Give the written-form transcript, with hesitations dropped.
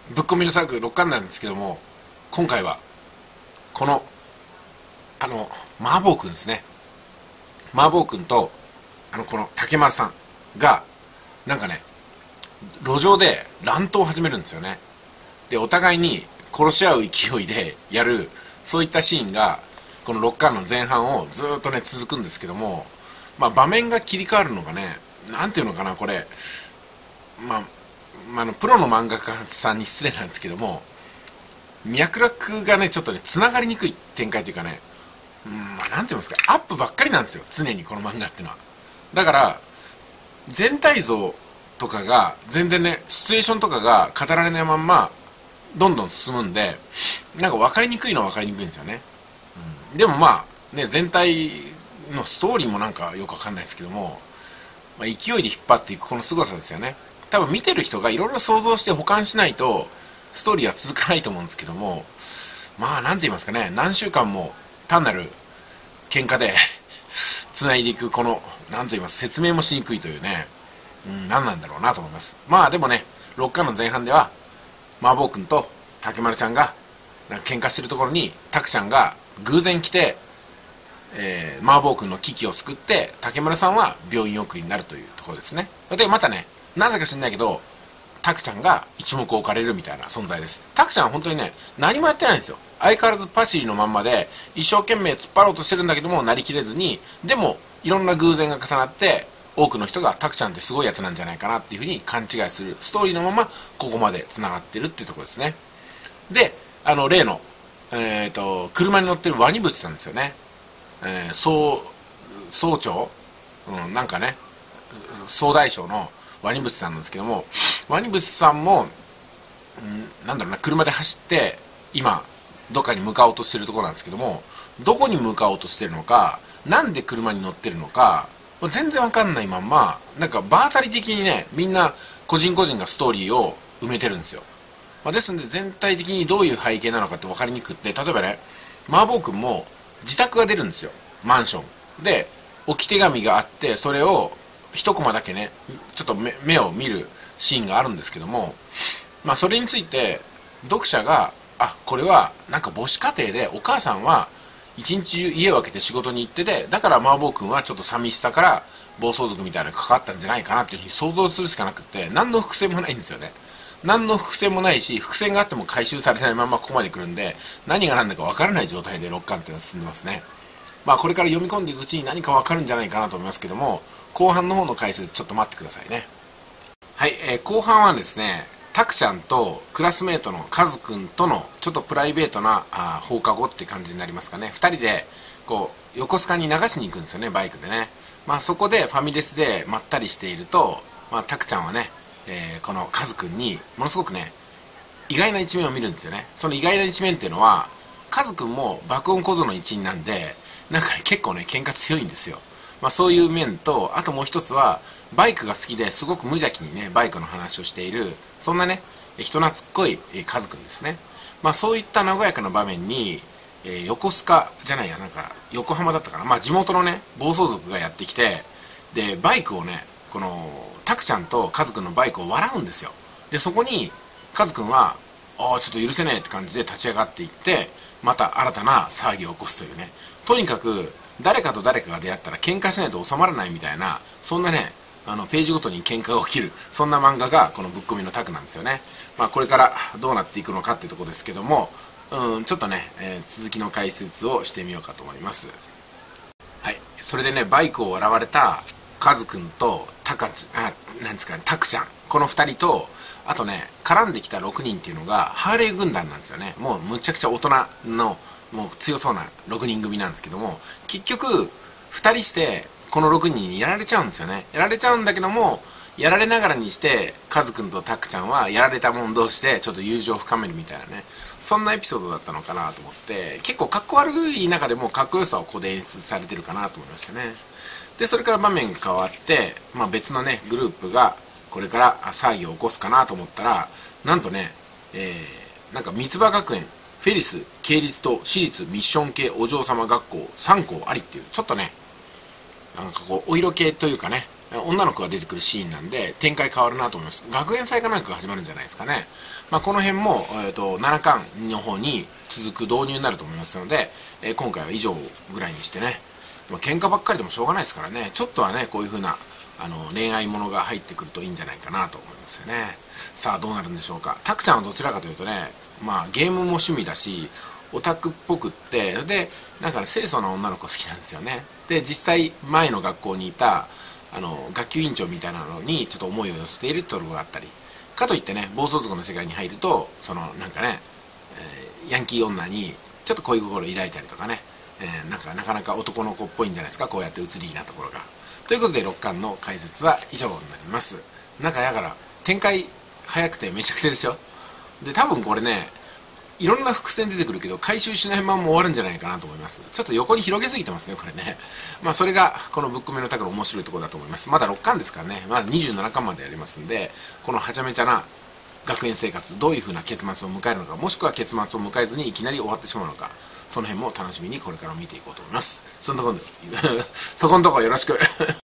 ぶっ込みのサークル6巻なんですけども、今回はこの麻婆くんですね。麻婆くんとこの竹丸さんがなんかね、路上で乱闘を始めるんですよね。でお互いに殺し合う勢いでやる、そういったシーンがこの6巻の前半をずっとね続くんですけども、場面が切り替わるのがね、なんていうのかな、これプロの漫画家さんに失礼なんですけども、脈絡がねちょっとねつながりにくい展開というかね、なんていうんですか、アップばっかりなんですよ、常にこの漫画っていうのは。だから全体像とかが全然ね、シチュエーションとかが語られないまんまどんどん進むんで、なんか分かりにくいのは分かりにくいんですよね。でも全体のストーリーもなんかよく分かんないですけども、勢いで引っ張っていくこの凄さですよね。多分見てる人がいろいろ想像して補完しないとストーリーは続かないと思うんですけども、なんて言いますかね、何週間も単なる喧嘩で繋いでいく、この何と言います、説明もしにくいというね、何なんだろうなと思います。でもね、6巻の前半では麻婆君と竹丸ちゃんがなんか喧嘩してるところにタクちゃんが偶然来て、麻婆君の危機を救って竹丸さんは病院送りになるというところですね。でまたね、なぜか知んないけどタクちゃんが一目置かれるみたいな存在です。タクちゃんは本当にね、何もやってないんですよ。相変わらずパシリのまんまで一生懸命突っ張ろうとしてるんだけどもなりきれずに、でもいろんな偶然が重なって多くの人がタクちゃんってすごいやつなんじゃないかなっていうふうに勘違いするストーリーのままここまでつながってるっていうところですね。で例の、車に乗ってるワニブチさんですよね。総長、なんかね、総大将のワニブチさんなんですけども、ワニブチさんも、なんだろうな、車で走って今どっかに向かおうとしてるところなんですけども、どこに向かおうとしてるのか、なんで車に乗ってるのか全然わかんないまんま、なんか場当たり的にね、みんな個人個人がストーリーを埋めてるんですよ。ですんで全体的にどういう背景なのかって分かりにくくって、例えばね、麻婆君も自宅が出るんですよ、マンションで。置き手紙があって、それを一コマだけねちょっと目を見るシーンがあるんですけども、それについて読者が、これはなんか母子家庭でお母さんは一日中家を空けて仕事に行ってて、だから麻婆君はちょっと寂しさから暴走族みたいなのがかかったんじゃないかなっていうふうに想像するしかなくって、何の伏線もないんですよね。何の伏線もないし、伏線があっても回収されないままここまで来るんで、何が何だか分からない状態で6巻っていうのは進んでますね。これから読み込んでいくうちに何か分かるんじゃないかなと思いますけども、後半の方の解説ちょっと待ってくださいね。はい、後半はですね、タクちゃんとクラスメートのカズくんとのちょっとプライベートな放課後って感じになりますかね。2人でこう横須賀に流しに行くんですよね、バイクでね。そこでファミレスでまったりしていると、タクちゃんはね、このカズくんにものすごくね意外な一面を見るんですよね。その意外な一面っていうのは、カズくんも爆音小僧の一員なんで、なんかね結構ね喧嘩強いんですよ。そういう面と、あともう一つはバイクが好きですごく無邪気にねバイクの話をしている、そんなね人懐っこいカズくんですね。そういった和やかな場面に、横須賀じゃないや、なんか横浜だったかな、地元のね暴走族がやってきて、でバイクをね、このタクちゃんとカズくんのバイクを笑うんですよ。でそこにカズくんはちょっと許せねえって感じで立ち上がっていって、また新たな騒ぎを起こすというね、とにかく誰かと誰かが出会ったら喧嘩しないと収まらないみたいな、そんなねページごとに喧嘩が起きる、そんな漫画がこのぶっ込みのタクなんですよね。これからどうなっていくのかっていうところですけども、ちょっとね、続きの解説をしてみようかと思います。はい、それでね、バイクを笑われたカズくんとタクちゃん、この2人と、あとね絡んできた6人っていうのがハーレー軍団なんですよね。もうむちゃくちゃ大人のもう強そうな6人組なんですけども、結局2人してこの6人にやられちゃうんですよね。やられちゃうんだけども、やられながらにしてカズくんとタクちゃんはやられた者同士でちょっと友情を深めるみたいなね、そんなエピソードだったのかなと思って、結構かっこ悪い中でもかっこよさをここで演出されてるかなと思いましたね。でそれから場面が変わって、別のねグループがこれから騒ぎを起こすかなと思ったら、なんとね、なんか三葉学園、フェリス、系立と私立ミッション系お嬢様学校3校ありっていう、ちょっとねなんかこうお色気というかね、 女の子が出てくるシーンなんで展開変わるなと思います。学園祭かなんかが始まるんじゃないですかね。この辺も、7巻の方に続く導入になると思いますので、今回は以上ぐらいにしてね、喧嘩ばっかりでもしょうがないですからね、ちょっとはねこういう風な恋愛ものが入ってくるといいんじゃないかなと思いますよね。さあどうなるんでしょうか。タクちゃんはどちらかというとね、ゲームも趣味だしオタクっぽくって、でなんかね清楚な女の子好きなんですよね。で実際前の学校にいた学級委員長みたいなのにちょっと思いを寄せているところがあったり、かといってね暴走族の世界に入るとなんかね、ヤンキー女にちょっと恋心を抱いたりとかね、なかなか男の子っぽいんじゃないですか、こうやって移りなところが。ということで6巻の解説は以上になります。なんかだから展開早くてめちゃくちゃでしょ。で多分これねいろんな伏線出てくるけど回収しないまま終わるんじゃないかなと思います。ちょっと横に広げすぎてますねこれね。それがこのブックメのタクの面白いところだと思います。まだ6巻ですからね、まだ27巻までやりますんで、このはちゃめちゃな学園生活どういう風な結末を迎えるのか、もしくは結末を迎えずにいきなり終わってしまうのか、その辺も楽しみにこれから見ていこうと思います。そこんとこよろしく